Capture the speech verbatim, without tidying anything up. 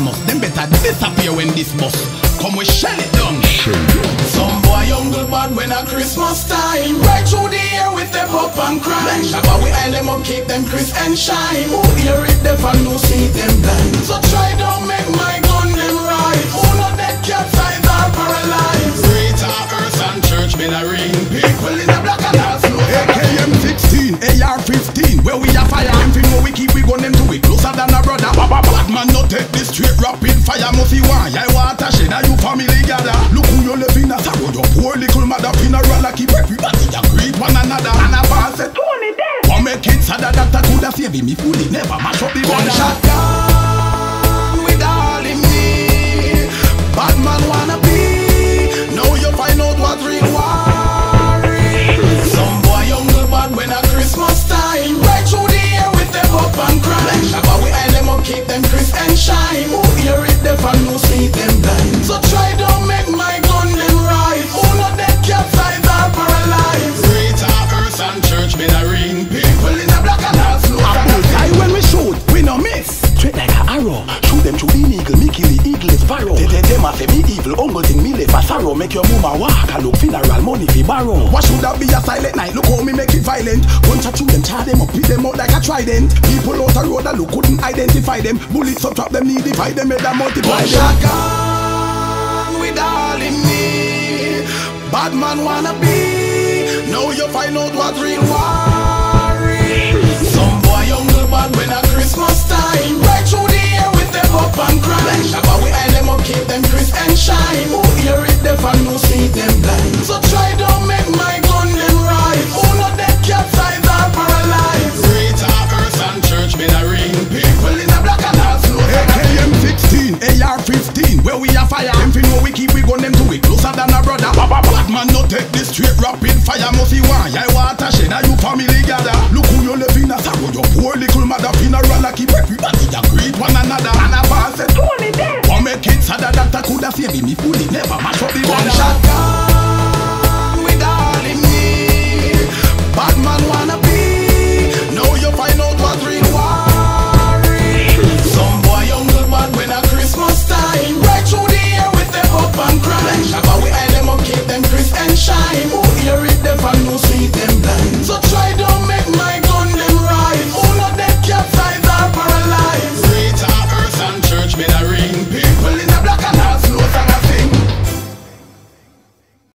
Christmas. Them better disappear when this bus come we shell it down. Some boy younger bad when a Christmas time. Right through the year with them up and crime. Shabba we ail them up, keep them crisp and shine. Who hear it deaf and who see them blind. So try don't make my gun them right. Who not dead cats eyes are paralyzed. Greater earth and church bell a ring. People in the black and all slow. A K M sixteen, A R fifteen. Where we a fire them fi know we keep we gun them to it closer than a brother. Bad man no take this straight rapid fire. Must see why I want a shed and you family gather. Look who you live in a sorrow. Your poor little mother funeral a keep everybody a greet one another. And a pass it Tony dead. Come make it sad that doctor coulda saved him if fully never mash up the gun. Shotgun with all in me. Bad man wanna be. Now you find out what real war is. Some boy younger bad when a Christmas time. Right through the year with them up and crime. Shabba we ail them up, keep them crisp and shine. Who hear it deaf and who see them blind. So try don't make my gun them right. Who not dead cats eyes are paralyzed. Greater earth and church bell a ring. People in the black and all slow. I when we shoot, we no miss. Straight like an arrow. Shoot them through the eagle, me kill the eagle is barrow. They they them a say me evil, uncle thing me live a sorrow. Make your mama walk and look funeral money fi borrow. What should that be a silent night? Look how me make it violent. Punch at you them, char them up, beat them out like a trident. People out the road that look couldn't identify them. Bullets up trap them, need divide them, made them multiply. Shotgun with all in me. Bad man wanna be. Now you find out what real war is. Some boy younger bad when a Christmas time. Right through the year with them up and crime. Shabba we ail them up, keep them crisp and shine. Who hear it deaf and who see them blind. So try don't make my gun them right. Who not dead cats eyes are paralyzed. Greater earth and church bell a ring. People in the black and all slow. A K M sixteen, A R fifteen. Where we a fire them fi know we keep we gun them to it closer than a brother. Bad man no take this straight rapid fire. Must see why I want a shed and you family gather. Look who you live in a sorrow. Your poor little mother funeral a keep everybody a greet one another. And a pass it Tony dead. Come make it sad that doctor coulda saved him if fully never.